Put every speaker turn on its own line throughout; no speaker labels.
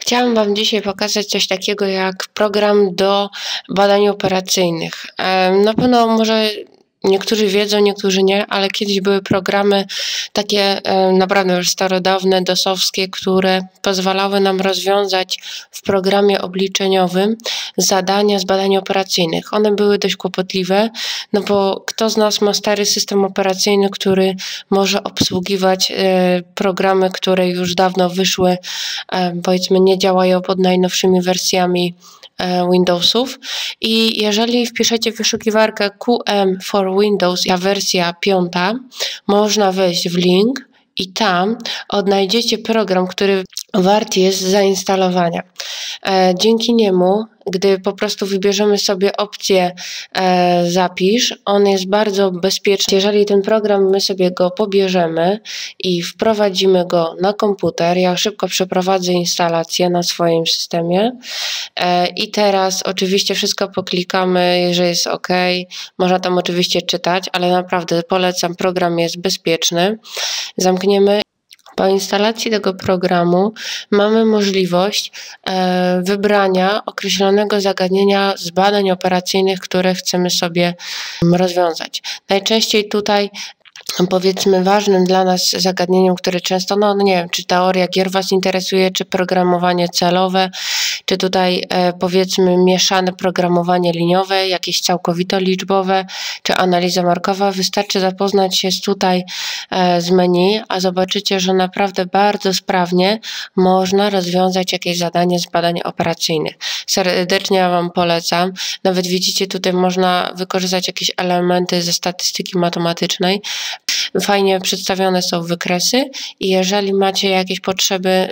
Chciałam Wam dzisiaj pokazać coś takiego jak program do badań operacyjnych. Na pewno może niektórzy wiedzą, niektórzy nie, ale kiedyś były programy takie naprawdę już starodawne, DOS-owskie, które pozwalały nam rozwiązać w programie obliczeniowym zadania z badań operacyjnych. One były dość kłopotliwe, no bo kto z nas ma stary system operacyjny, który może obsługiwać programy, które już dawno wyszły, powiedzmy nie działają pod najnowszymi wersjami Windowsów i jeżeli wpiszecie w wyszukiwarkę QM for Windows, a wersja 5, można wejść w link i tam odnajdziecie program, który wart jest zainstalowania. Dzięki niemu, gdy po prostu wybierzemy sobie opcję zapisz, on jest bardzo bezpieczny. Jeżeli ten program my sobie go pobierzemy i wprowadzimy go na komputer, ja szybko przeprowadzę instalację na swoim systemie i teraz oczywiście wszystko poklikamy, że jest OK. Można tam oczywiście czytać, ale naprawdę polecam, program jest bezpieczny. Zamkniemy. Po instalacji tego programu mamy możliwość wybrania określonego zagadnienia z badań operacyjnych, które chcemy sobie rozwiązać. Najczęściej tutaj powiedzmy ważnym dla nas zagadnieniem, które często, nie wiem, czy teoria gier Was interesuje, czy programowanie celowe, czy tutaj powiedzmy mieszane programowanie liniowe, jakieś całkowito liczbowe, czy analiza markowa. Wystarczy zapoznać się tutaj z menu, a zobaczycie, że naprawdę bardzo sprawnie można rozwiązać jakieś zadanie z badań operacyjnych. Serdecznie Wam polecam. Nawet widzicie, tutaj można wykorzystać jakieś elementy ze statystyki matematycznej. Fajnie przedstawione są wykresy i jeżeli macie jakieś potrzeby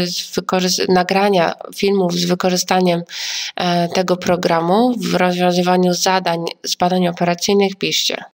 nagrania filmów z wykorzystaniem tego programu w rozwiązywaniu zadań z badań operacyjnych, piszcie.